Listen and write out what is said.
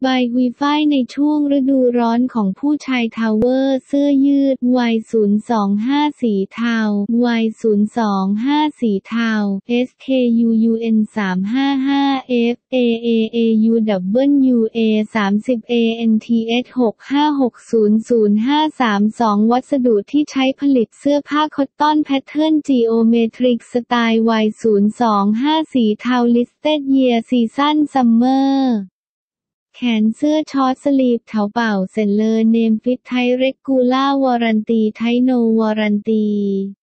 บายวีฝ้ายในช่วงฤดูร้อนของผู้ชายทาวเวอร์เสื้อยืด Y025 สีเทา Y025 สีเทา SKUUN 355 FAAAUWA 30 ANTS 6560052วัสดุที่ใช้ผลิตเสื้อผ้าคอตตอนแพทเทิร์นจีโอเมทริกสไตล์ Y025 สีเทา Listed Year Season Summerแขนเสื้อช็อตสลีฟเถาเป่าเซ็นเลอร์เนมฟิตไทเรกูล่าวอรันตีไทโนวอรันตี